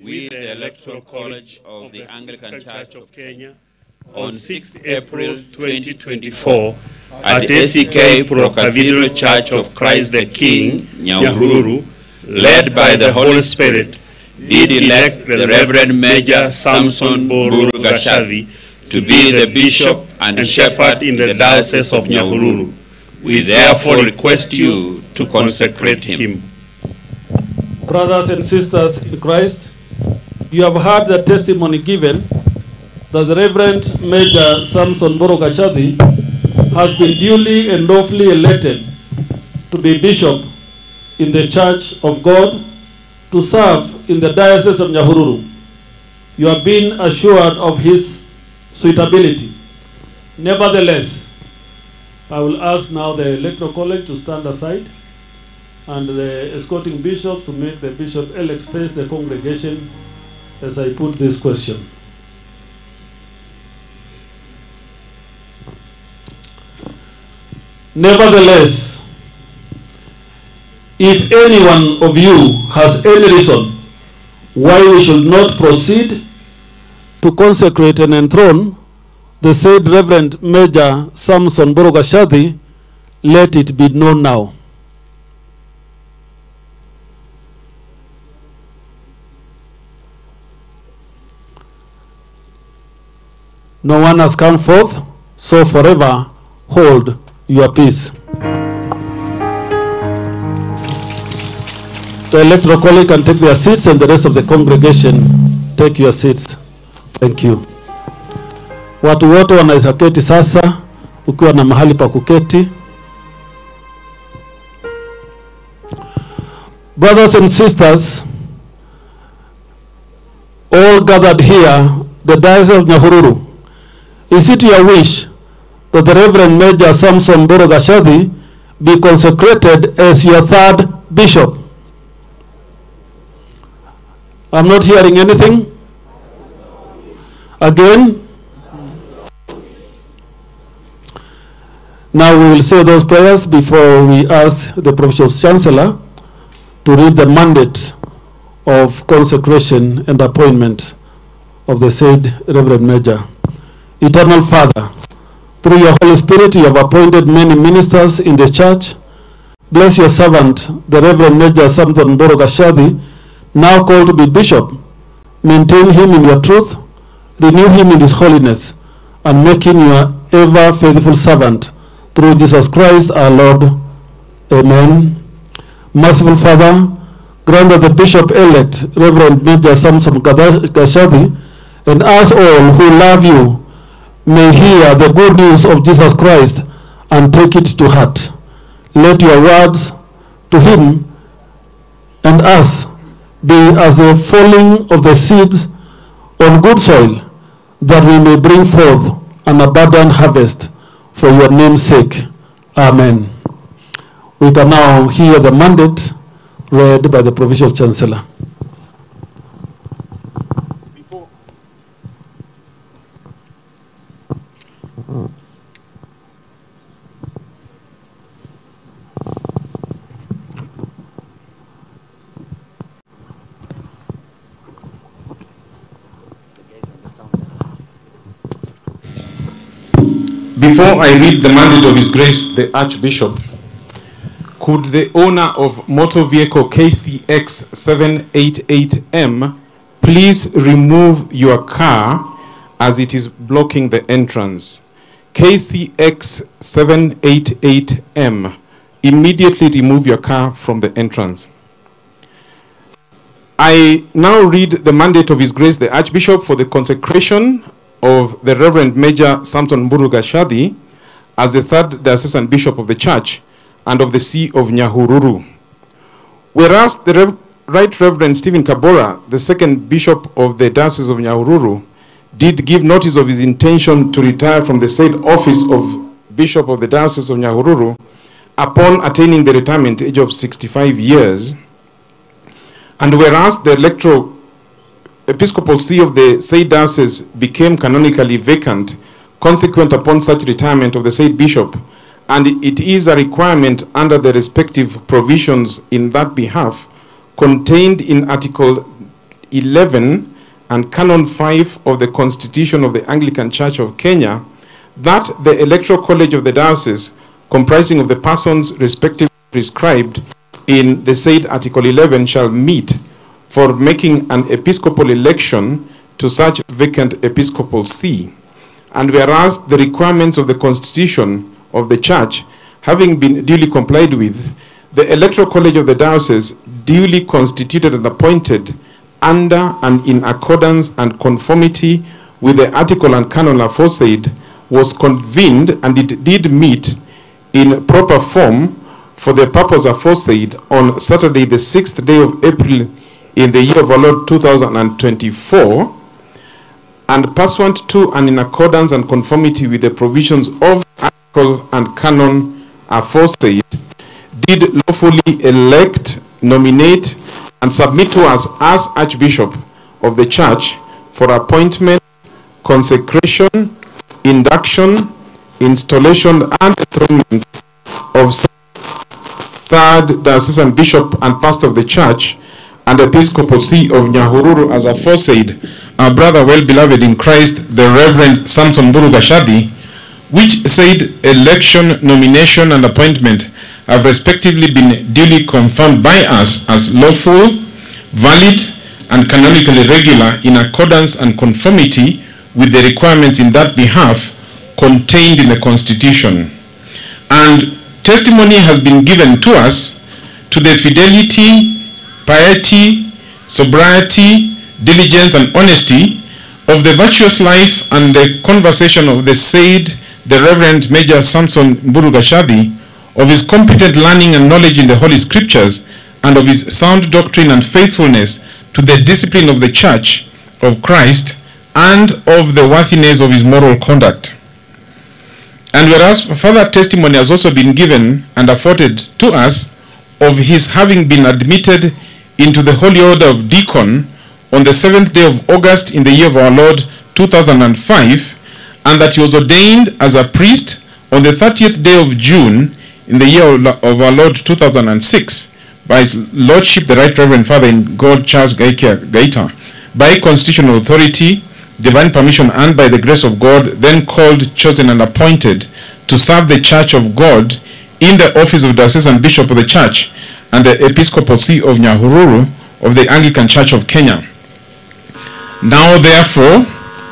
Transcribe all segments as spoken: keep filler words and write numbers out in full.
with the Electoral College of the Anglican Church of Kenya on sixth April twenty twenty-four at A C K Pro Cathedral Church of Christ the King, Nyahururu, led by the Holy Spirit, did elect the Reverend Major Samson Mburu to be the Bishop and Shepherd in the Diocese of Nyahururu. We therefore request you to consecrate him. Brothers and sisters in Christ, you have heard the testimony given that the Reverend Major Samson Mburu has been duly and lawfully elected to be Bishop in the Church of God to serve in the Diocese of Nyahururu. You have been assured of his suitability. Nevertheless, I will ask now the Electoral College to stand aside and the escorting bishops to make the bishop-elect face the congregation as I put this question. Nevertheless, if any one of you has any reason why we should not proceed to consecrate and enthrone the said Reverend Major Samson Mburu, let it be known now. No one has come forth, so forever hold your peace. The Electoral College can take their seats and the rest of the congregation take your seats. Thank you. Watu wote wanaweza keti sasa ukiwa na mahali pa kuketi. Brothers and sisters, all gathered here, the Diocese of Nyahururu, is it your wish that the Reverend Major Samson Mburu be consecrated as your third bishop? I'm not hearing anything. Again? Now we will say those prayers before we ask the Provincial Chancellor to read the mandate of consecration and appointment of the said Reverend Major. Eternal Father, through your Holy Spirit you have appointed many ministers in the church. Bless your servant, the Reverend Major Samson Mburu, now called to be bishop. Maintain him in your truth, renew him in his holiness, and make him your ever faithful servant. Through Jesus Christ our Lord. Amen. Merciful Father, grant that the bishop-elect, Reverend Major Samson Mburu, and us all who love you, may hear the good news of Jesus Christ and take it to heart. Let your words to him and us be as the falling of the seeds on good soil, that we may bring forth an abundant harvest for your name's sake. Amen. We can now hear the mandate read by the Provincial Chancellor. Before I read the mandate of His Grace, the Archbishop, could the owner of motor vehicle K C X seven eighty-eight M please remove your car as it is blocking the entrance? K C X seven eighty-eight M, immediately remove your car from the entrance. I now read the mandate of His Grace, the Archbishop, for the consecration of the Reverend Major Samson Mburu as the third diocesan bishop of the church and of the See of Nyahururu. Whereas the Rev Right Reverend Stephen Kabora, the second bishop of the Diocese of Nyahururu, did give notice of his intention to retire from the said office of Bishop of the Diocese of Nyahururu upon attaining the retirement age of sixty-five years, and whereas the electoral Episcopal see of the said diocese became canonically vacant consequent upon such retirement of the said bishop, and it is a requirement under the respective provisions in that behalf contained in Article eleven and Canon five of the Constitution of the Anglican Church of Kenya, that the Electoral College of the Diocese, comprising of the persons respectively prescribed in the said Article eleven, shall meet for making an episcopal election to such vacant episcopal see. And whereas the requirements of the Constitution of the Church having been duly complied with, the Electoral College of the Diocese, duly constituted and appointed under and in accordance and conformity with the article and canon aforesaid, was convened, and it did meet in proper form for the purpose aforesaid on Saturday the sixth day of April in the year of our Lord two thousand twenty-four, and pursuant to and in accordance and conformity with the provisions of article and canon aforesaid, did lawfully elect, nominate, and submit to us as Archbishop of the Church for appointment, consecration, induction, installation, and enthronement of third diocesan bishop and pastor of the Church and Episcopal See of Nyahururu as aforesaid, our brother well-beloved in Christ, the Reverend Samson Mburu Gashadi, which said election, nomination, and appointment have respectively been duly confirmed by us as lawful, valid, and canonically regular in accordance and conformity with the requirements in that behalf contained in the Constitution. And testimony has been given to us to the fidelity, piety, sobriety, diligence, and honesty of the virtuous life and the conversation of the said, the Reverend Major Samson Mburu Gashadi, of his competent learning and knowledge in the Holy Scriptures, and of his sound doctrine and faithfulness to the discipline of the Church of Christ, and of the worthiness of his moral conduct. And whereas further testimony has also been given and afforded to us of his having been admitted into the Holy Order of Deacon on the seventh day of August in the year of our Lord two thousand five, and that he was ordained as a priest on the thirtieth day of June in the year of our Lord two thousand six, by his Lordship the Right Reverend Father in God Charles Gaita, by constitutional authority, divine permission, and by the grace of God, then called, chosen, and appointed to serve the Church of God in the office of Diocesan Bishop of the Church and the Episcopal See of Nyahururu of the Anglican Church of Kenya. Now therefore,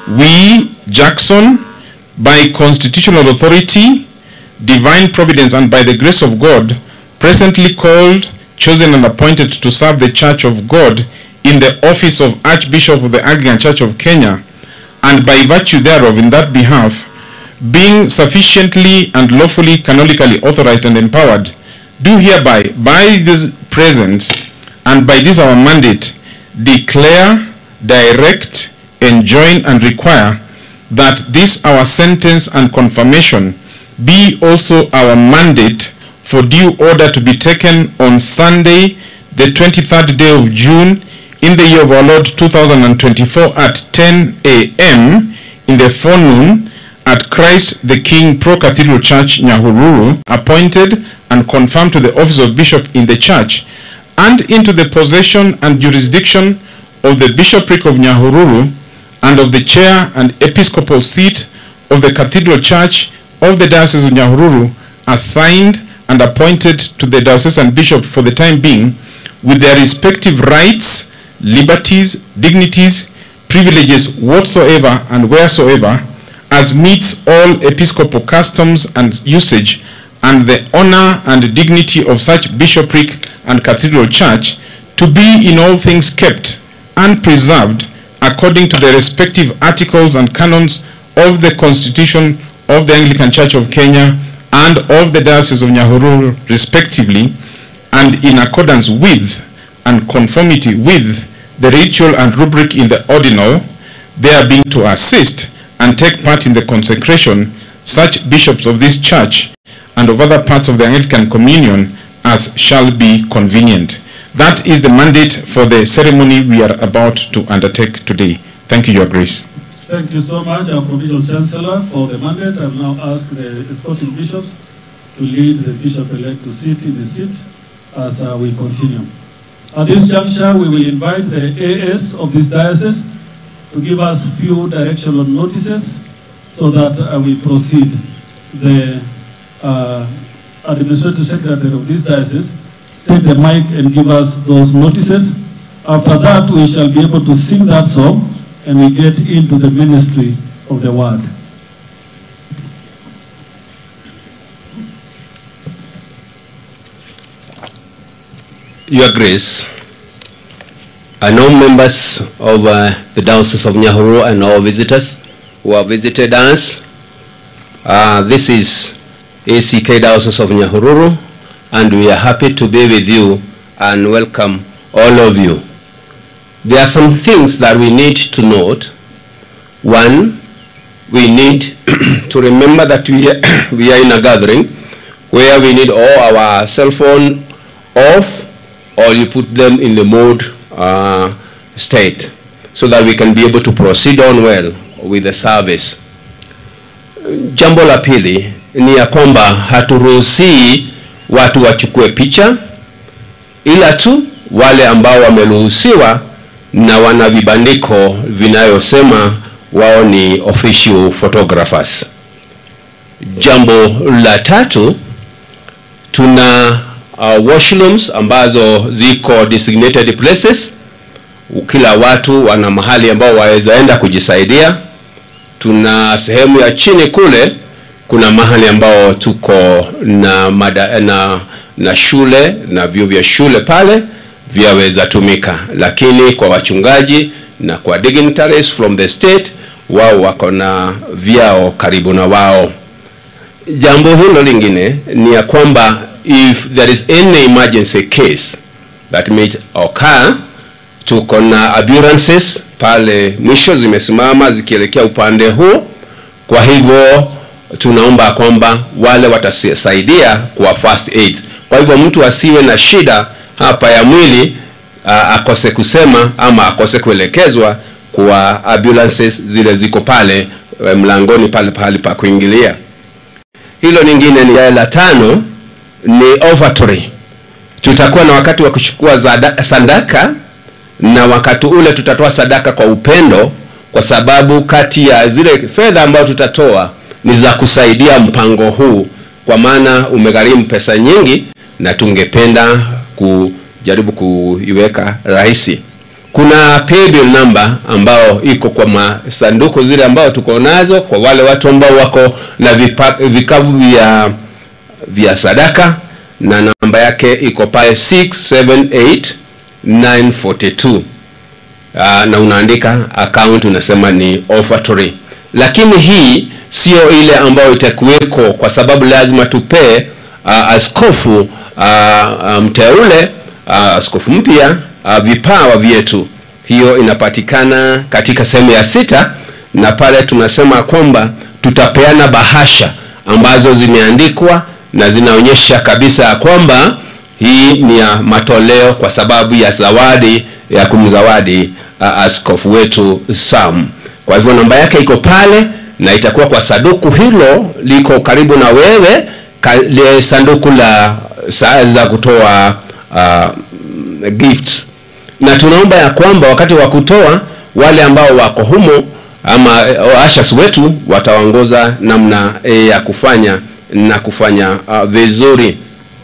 we, Jackson, by constitutional authority, divine providence, and by the grace of God, presently called, chosen, and appointed to serve the Church of God in the office of Archbishop of the Anglican Church of Kenya, and by virtue thereof in that behalf, being sufficiently and lawfully canonically authorized and empowered, do hereby, by this presence and by this our mandate, declare, direct, enjoin, and require that this our sentence and confirmation be also our mandate for due order to be taken on Sunday, the twenty-third day of June, in the year of our Lord two thousand twenty-four at ten A M in the forenoon at Christ the King Pro Cathedral Church, Nyahururu, appointed and confirmed to the office of bishop in the church, and into the possession and jurisdiction of the bishopric of Nyahururu and of the chair and episcopal seat of the Cathedral Church of the Diocese of Nyahururu, assigned and appointed to the diocesan bishop for the time being, with their respective rights, liberties, dignities, privileges whatsoever and wheresoever, as meets all episcopal customs and usage, and the honor and dignity of such bishopric and cathedral church, to be in all things kept and preserved according to the respective articles and canons of the Constitution of the Anglican Church of Kenya and of the Diocese of Nyahururu respectively, and in accordance with and conformity with the ritual and rubric in the ordinal, there being to assist and take part in the consecration such bishops of this church and of other parts of the Anglican Communion as shall be convenient. That is the mandate for the ceremony we are about to undertake today. Thank you, Your Grace. Thank you so much, our Provincial Chancellor, for the mandate. I will now ask the escorting bishops to lead the bishop-elect to sit in the seat as uh, we continue. At this juncture, we will invite the A S of this diocese to give us few directional notices so that uh, we proceed. The uh, Administrative Secretary of this diocese take the mic and give us those notices. After that, we shall be able to sing that song and we get into the ministry of the word. Your Grace, I know members of uh, the Diocese of Nyahururu and all visitors who have visited us. Uh, this is A C K Diocese of Nyahururu, and we are happy to be with you and welcome all of you. There are some things that we need to note. One, we need to remember that we are, we are in a gathering where we need all our cell phone off, or you put them in the mode uh, state so that we can be able to proceed on well with the service. Jambo la pili ni ya kwamba haturuhusi watu wachukue picha, ila tu wale ambao wameruhusiwa na wana vibandiko vinayosema wao ni official photographers. Jambo la tatu, tuna uh, washrooms ambazo ziko designated places. Kila watu wana mahali ambao waweza enda kujisaidia. Tuna sehemu ya chini kule, kuna mahali ambao tuko na, mada, na, na shule na vyuo vya shule pale vyaweza tumika. Lakini kwa wachungaji na kwa dignitaries from the state, wao wako na vyao karibu na wao. Jambo hilo lingine ni ya kwamba if there is any emergency case that may occur, tuko na ambulances pale mwisho zimesimama zikielekea upande huu. Kwa hivyo tunaomba kwamba wale watasaidia kwa first aid. Kwa hivyo mtu asiwe na shida hapa ya mwili uh, akose kusema ama akose kuelekezwa kwa ambulances zile ziko pale uh, mlangoni pale pale pa kuingilia. Hilo lingine ni la tano ni offertory. Tutakuwa na wakati wa kuchukua sadaka, na wakati ule tutatoa sadaka kwa upendo, kwa sababu kati ya zile fedha ambazo tutatoa ni za kusaidia mpango huu, kwa maana umegharimu pesa nyingi na tungependa kujaribu kuiweka rahisi. Kuna paybill number ambao iko kwa masanduku zile ambao tuko nazo kwa wale watu ambao wako na vikavu vya vya sadaka, na namba yake iko pale six seven eight nine four two. Uh, na unaandika account unasema ni offertory. Lakini hii sio ile ambayo itakuweko, kwa sababu lazima tupe uh, askofu uh, mteule uh, askofu mpya uh, vipawa vyetu. Hiyo inapatikana katika sehemu ya sita, na pale tunasema kwamba tutapeana bahasha ambazo zimeandikwa na zinaonyesha kabisa kwamba hii ni ya matoleo kwa sababu ya zawadi ya kumzawadi uh, askofu wetu Sam. Kwa hivyo namba yake iko pale na itakuwa kwa sanduku hilo liko karibu na wewe, le sanduku la saa za kutoa uh, gifts. Na tunaomba ya kwamba wakati wa kutoa wale ambao wako humo ama ashas wetu wataongoza namna e, ya kufanya na kufanya uh, vizuri.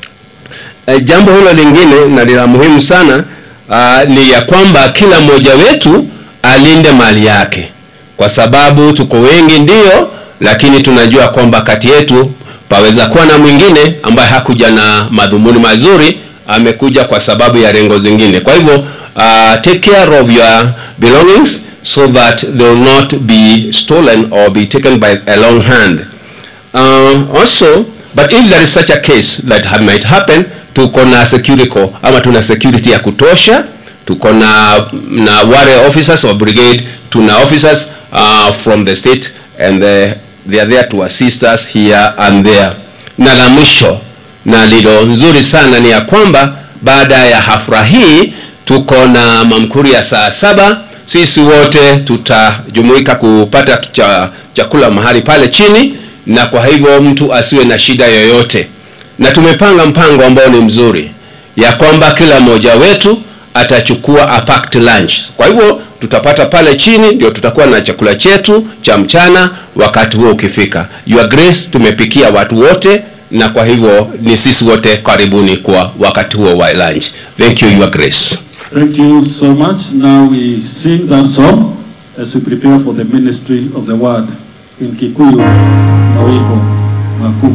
E, jambo hilo lingine na la muhimu sana uh, ni ya kwamba kila mmoja wetu alinde mali yake, kwa sababu tuko wengi ndio, lakini tunajua kwamba kati yetu paweza kuwa na mwingine ambaye hakuja na madhumuni mazuri, amekuja kwa sababu ya rengo zingine. Kwa hivyo uh, take care of your belongings so that they will not be stolen or be taken by a long hand. Uh, also, but if there is such a case that might happen, tuko na security ama tuna security ya kutosha, tuko na na ware officers or brigade, tuna officers uh, from the state, and they, they are there to assist us here and there. Na la mwisho na lilo nzuri sana ni ya kwamba baada ya hafla hii tuko na mamkuri ya saa saba. Sisi wote tutajumuika kupata cha, chakula mahali pale chini, na kwa hivyo mtu asiwe na shida yoyote. Na tumepanga mpango ambao ni mzuri ya kwamba kila mmoja wetu atachukua a packed lunch. Kwa hivyo tutapata pale chini, ndio tutakuwa na chakula chetu cha mchana wakati huo ukifika. Your Grace, tumepikia watu wote, na kwa hivyo ni sisi wote karibuni kwa wakati huo wa lunch. Thank you, Your Grace. Thank you so much. Now we sing that song as we prepare for the ministry of the word in Kikuyu na wimbo makuu.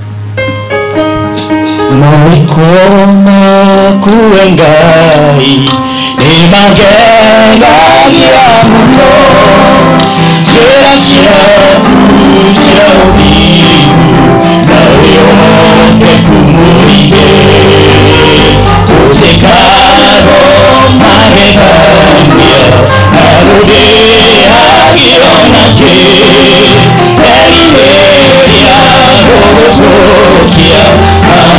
Malikoma kuengai ni magega ya muno sera sera kusha ubibu na weoke kumuige kutekaro magega ya narude agionake elimeria rotokia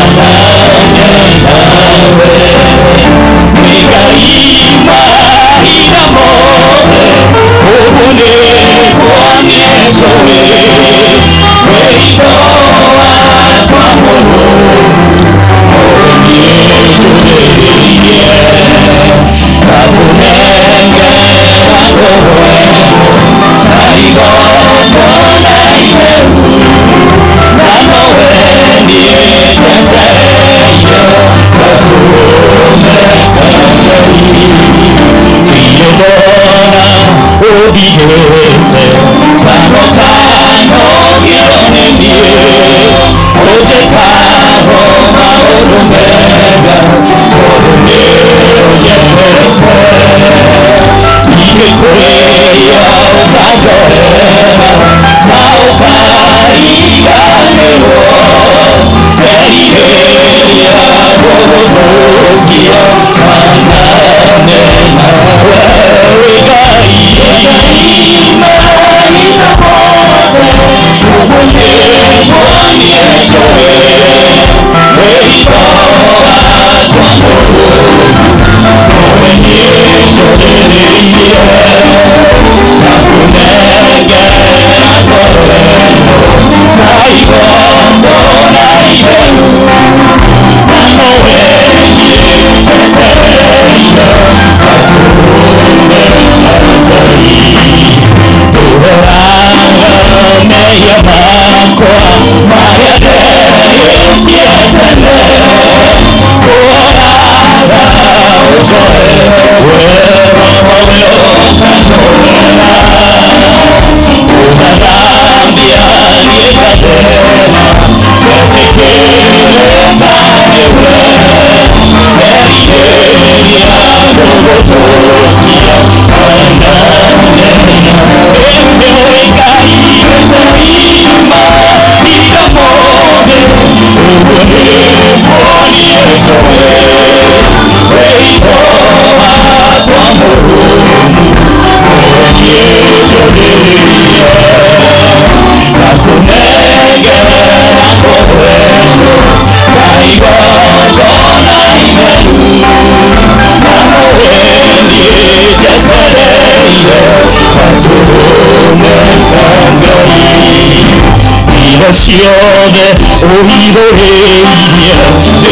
Siode oído reiria de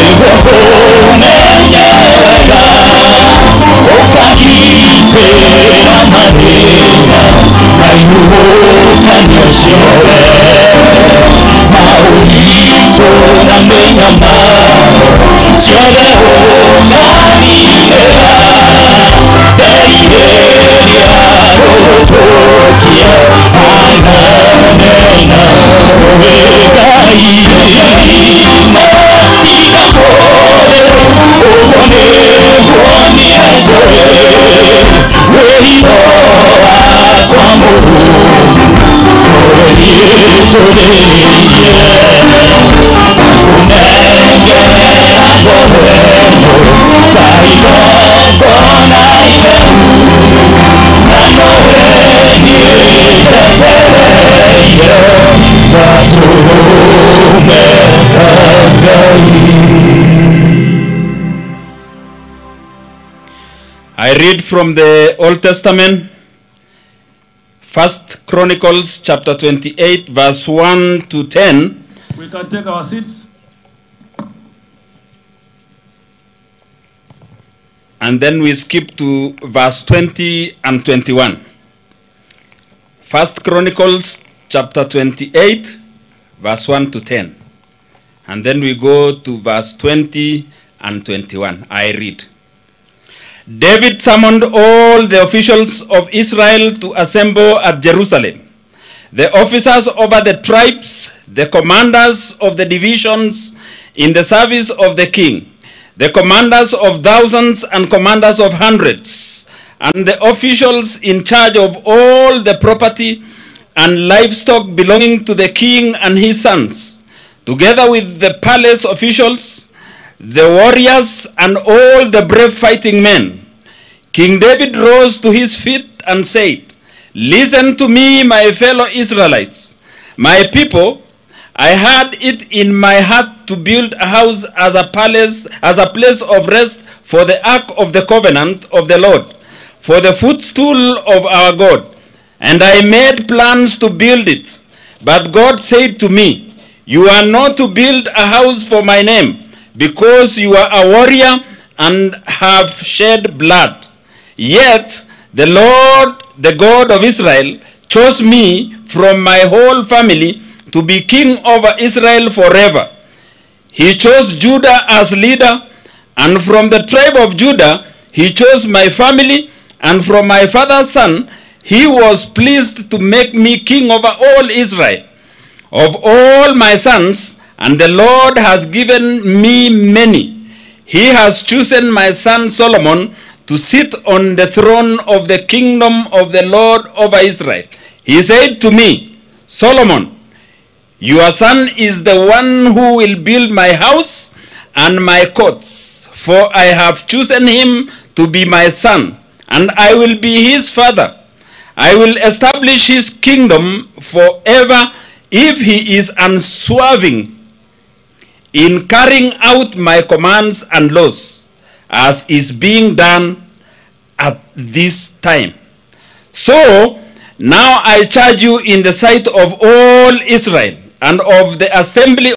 guaponenya okagite la madera ayubo kanyosiore maurito na menyama siode okanilera derideria rotokia ananena I read from the Old Testament, First Chronicles chapter twenty-eight, verse one to ten. We can take our seats. and then we skip to verse twenty and twenty-one. First Chronicles chapter twenty-eight, verse one to ten. And then we go to verse twenty and twenty-one. I read. David summoned all the officials of Israel to assemble at Jerusalem. The officers over the tribes, the commanders of the divisions in the service of the king, the commanders of thousands and commanders of hundreds, and the officials in charge of all the property and livestock belonging to the king and his sons, together with the palace officials, the warriors, and all the brave fighting men. King David rose to his feet and said, "Listen to me, my fellow Israelites, my people. I had it in my heart to build a house as a palace, as a place of rest for the ark of the covenant of the Lord, for the footstool of our God. And I made plans to build it. But God said to me, you are not to build a house for my name, because you are a warrior and have shed blood. Yet the Lord, the God of Israel, chose me from my whole family to be king over Israel forever. He chose Judah as leader, and from the tribe of Judah, he chose my family, and from my father's son, he was pleased to make me king over all Israel. Of all my sons, and the Lord has given me many, he has chosen my son Solomon to sit on the throne of the kingdom of the Lord over Israel. He said to me, Solomon, your son is the one who will build my house and my courts, for I have chosen him to be my son, and I will be his father. I will establish his kingdom forever if he is unswerving in carrying out my commands and laws, as is being done at this time. So now I charge you in the sight of all Israel and of the assembly